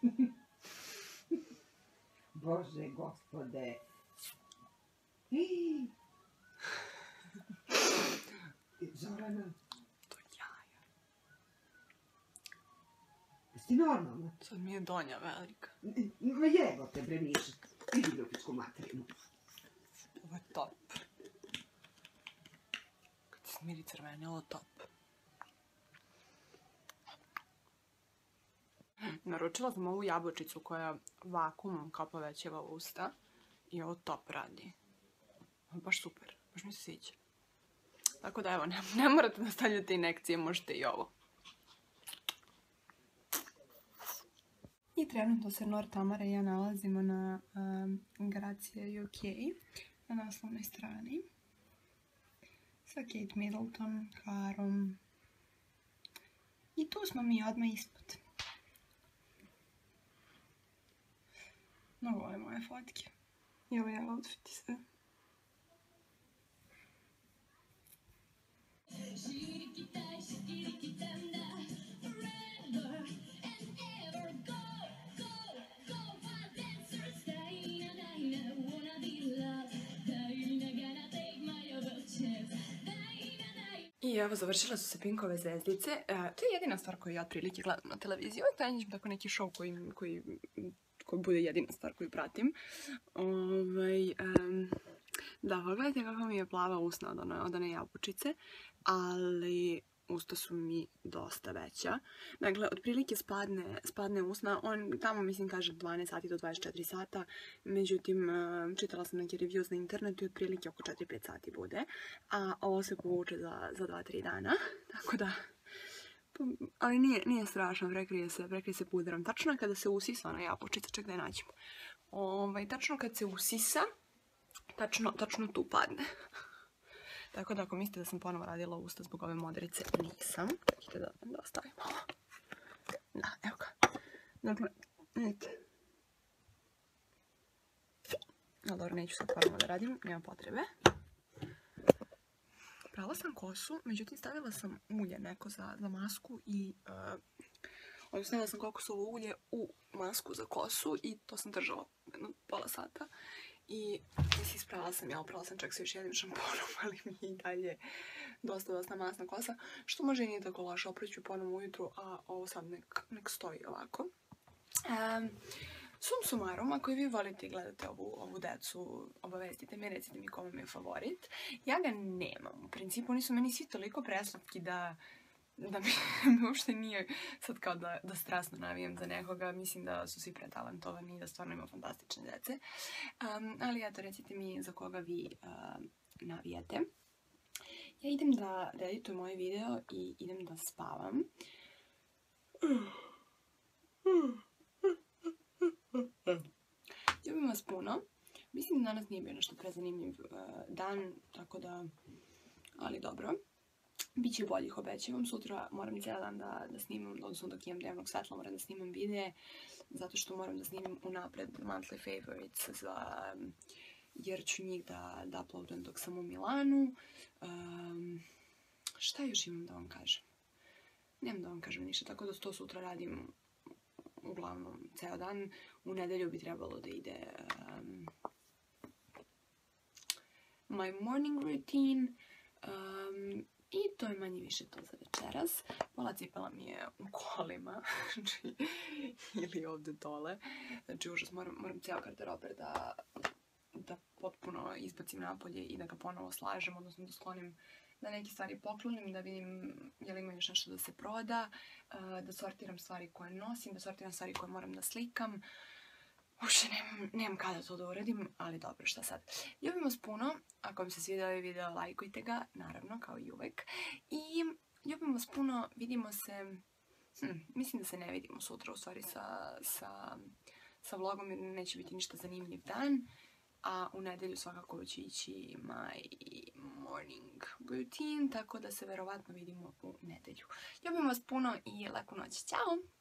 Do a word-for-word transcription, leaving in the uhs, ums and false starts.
Bože, gospode. Zorana. To je jaja. Jesi normalna? Sad mi je donja velika. Ma jevo te, bre, Miša. Idi ljubičku materinu. Ovo je top. Kad se smiri crvenilo, top. Naručila sam ovu jabučicu koja vakumom kao povećava usta i ovo top radi. Ovo je baš super, baš mi se sviđa. Tako da evo, ne, ne morate da stavljate injekcije, možete i ovo. I trenutno se Nor Tamara i ja nalazimo na um, Gracije U K na naslovnoj strani. Sa Kate Middleton, Karom. I tu smo mi odmah ispod. Mnogo volim moje fotke. I ovaj outfit i sve. I evo, završila su se Pinkove zvezdice. E, to je jedina stvar koju ja otprilike gledam na televiziji. Uvijek tanjićem tako neki show koji, koji, koji bude jedina stvar koju pratim. Ovaj, um, da, pogledajte kako mi je plava usna od one, od one jabučice, ali usta su mi dosta veća. Dakle, otprilike spadne, spadne usna, on tamo mislim kaže dvanaest sati do dvadeset četiri sata, međutim čitala sam neki reviews na internetu i otprilike oko četiri pet sati bude, a ovo se povuče za, za dva tri dana, tako da, ali nije, nije strašno, prekrije se, prekrije se pudrom. Tačno kada se usisa ona jabučica, ček da je nađemo. Ovaj, tačno kad se usisa, tačno, tačno tu padne. Tako da ako mislite da sam ponovo radila usta zbog ove modrice, nisam. Čekajte da, da ostavim ovo. Da, evo ga. Dakle, vidite. Ali dobro, neću sad ponovo da radim, nema potrebe. Prala sam kosu, međutim stavila sam ulje neko za, za masku i... Uh, Odnosno, stavila sam kokosovo ulje u masku za kosu i to sam držala jedno pola sata. I ispravila sam, ja oprala sam čak sa još jednim šamponom, ali mi je i dalje dosta dosta masna kosa, što može i nije tako loše, opraću ponovno ujutru, a ovo sad nek, nek stoji ovako. Um, sum sumarum, ako i vi volite i gledate ovu, ovu decu, obavestite me, recite mi ko vam je favorit. Ja ga nemam, u principu oni su meni svi toliko preslatki da... da mi uopšte nije sad kao da, da strasno navijam za nekoga. Mislim da su svi pretalentovani i da stvarno ima fantastične dece. Um, ali eto, recite mi za koga vi uh, navijate. Ja idem da, da editujem ovaj video i idem da spavam. Ljubim vas puno. Mislim da danas nije bio nešto prezanimljiv uh, dan, tako da, ali dobro. Biće boljih, obećavam. Sutra moram cijeli dan da, da snimam, odnosno dok imam dnevnog svetla moram da snimam videe, zato što moram da snimam unapred monthly favorites, za, jer ću njih da, da uploadujem dok sam u Milanu. Um, šta još imam da vam kažem? Nemam da vam kažem ništa, tako da to sutra radim uglavnom ceo dan. U nedelju bi trebalo da ide um, my morning routine. Um, I to je manje više to za večeras. Pola cipela mi je u kolima, znači, ili ovde dole. Znači, užas, moram, moram cijel garderober da, da potpuno izbacim napolje i da ga ponovo slažem, odnosno da sklonim, da neke stvari poklonim, da vidim je li ima još nešto da se proda, da sortiram stvari koje nosim, da sortiram stvari koje moram da slikam. Uopšte nemam, nemam kada to da uradim, ali dobro, šta sad. Ljubim vas puno, ako vam se svidio ovaj video, lajkujte ga, naravno, kao i uvek. I ljubim vas puno, vidimo se, hm, mislim da se ne vidimo sutra, u stvari, sa, sa, sa vlogom, jer neće biti ništa zanimljiv dan. A u nedelju svakako će ići my morning routine, tako da se verovatno vidimo u nedelju. Ljubim vas puno i lepu noć, ćao!